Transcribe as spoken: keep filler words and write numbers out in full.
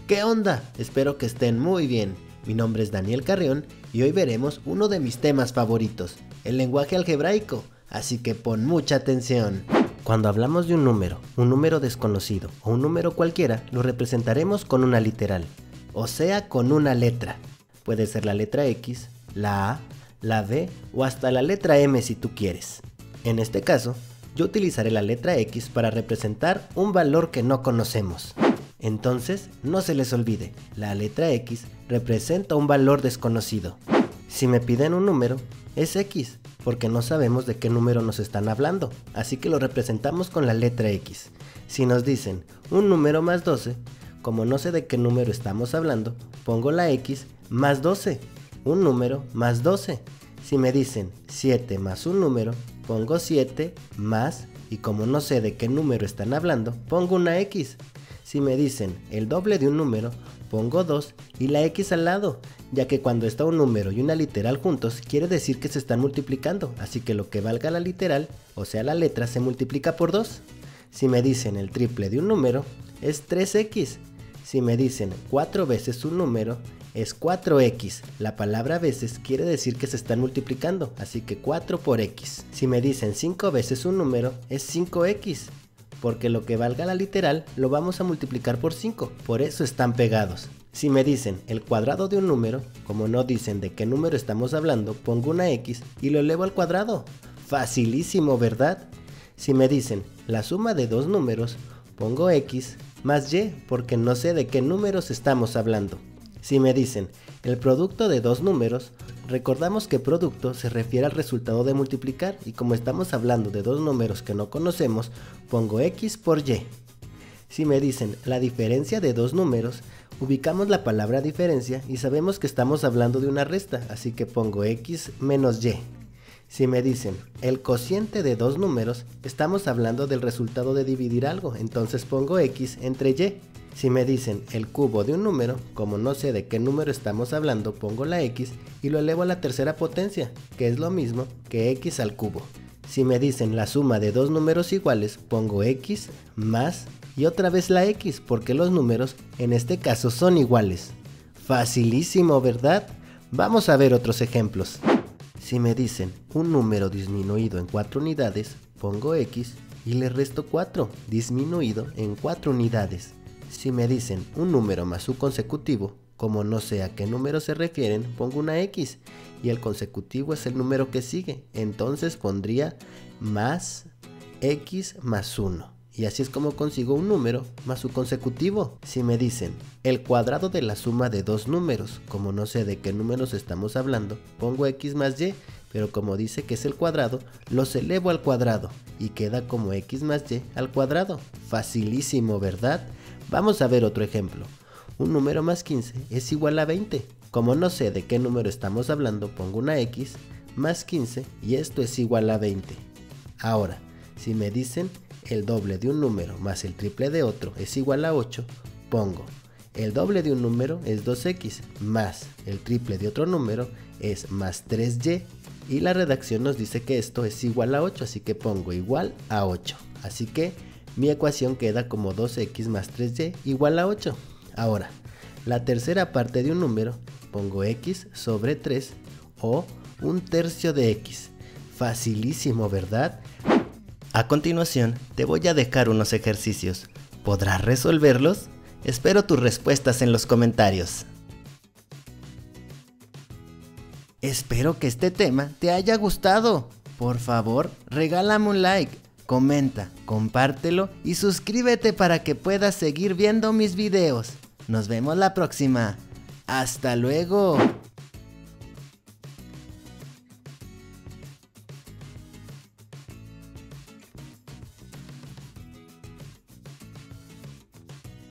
¿Qué onda? Espero que estén muy bien. Mi nombre es Daniel Carrión y hoy veremos uno de mis temas favoritos, el lenguaje algebraico, así que pon mucha atención. Cuando hablamos de un número, un número desconocido o un número cualquiera, lo representaremos con una literal, o sea, con una letra. Puede ser la letra X, la A, la D o hasta la letra M si tú quieres. En este caso, yo utilizaré la letra X para representar un valor que no conocemos. Entonces, no se les olvide, la letra X representa un valor desconocido. Si me piden un número, es X, porque no sabemos de qué número nos están hablando, así que lo representamos con la letra X. Si nos dicen un número más doce, como no sé de qué número estamos hablando, pongo la X más doce, un número más doce. Si me dicen siete más un número, pongo siete más, y como no sé de qué número están hablando, pongo una X. Si me dicen el doble de un número, pongo dos y la X al lado, ya que cuando está un número y una literal juntos, quiere decir que se están multiplicando, así que lo que valga la literal, o sea la letra, se multiplica por dos. Si me dicen el triple de un número, es tres X. Si me dicen cuatro veces un número, es cuatro X. La palabra veces quiere decir que se están multiplicando, así que cuatro por X. Si me dicen cinco veces un número, es cinco X. Porque lo que valga la literal lo vamos a multiplicar por cinco, por eso están pegados. Si me dicen el cuadrado de un número, como no dicen de qué número estamos hablando, pongo una X y lo elevo al cuadrado. Facilísimo, ¿verdad? Si me dicen la suma de dos números, pongo X más Y, porque no sé de qué números estamos hablando. Si me dicen el producto de dos números, recordamos que producto se refiere al resultado de multiplicar y como estamos hablando de dos números que no conocemos, pongo X por Y. Si me dicen la diferencia de dos números, ubicamos la palabra diferencia y sabemos que estamos hablando de una resta, así que pongo X menos Y. Si me dicen el cociente de dos números, estamos hablando del resultado de dividir algo, entonces pongo X entre Y. Si me dicen el cubo de un número, como no sé de qué número estamos hablando, pongo la X y lo elevo a la tercera potencia, que es lo mismo que X al cubo. Si me dicen la suma de dos números iguales, pongo X más y otra vez la X, porque los números en este caso son iguales. Facilísimo, ¿verdad? Vamos a ver otros ejemplos. Si me dicen un número disminuido en cuatro unidades, pongo X y le resto cuatro, disminuido en cuatro unidades. Si me dicen un número más su consecutivo, como no sé a qué número se refieren, pongo una X y el consecutivo es el número que sigue, entonces pondría más X más uno. Y así es como consigo un número más su consecutivo. Si me dicen el cuadrado de la suma de dos números, como no sé de qué números estamos hablando, pongo X más Y, pero como dice que es el cuadrado, los elevo al cuadrado y queda como X más Y al cuadrado. Facilísimo, ¿verdad? Vamos a ver otro ejemplo. Un número más quince es igual a veinte. Como no sé de qué número estamos hablando, pongo una X más quince y esto es igual a veinte. Ahora, si me dicen el doble de un número más el triple de otro es igual a ocho, pongo el doble de un número es dos X más el triple de otro número es más tres Y y la redacción nos dice que esto es igual a ocho, así que pongo igual a ocho. Así que mi ecuación queda como dos X más tres Y igual a ocho. Ahora, la tercera parte de un número, pongo X sobre tres o un tercio de X. Facilísimo, ¿verdad? A continuación, te voy a dejar unos ejercicios. ¿Podrás resolverlos? Espero tus respuestas en los comentarios. Espero que este tema te haya gustado. Por favor, regálame un like. Comenta, compártelo y suscríbete para que puedas seguir viendo mis videos. Nos vemos la próxima. ¡Hasta luego!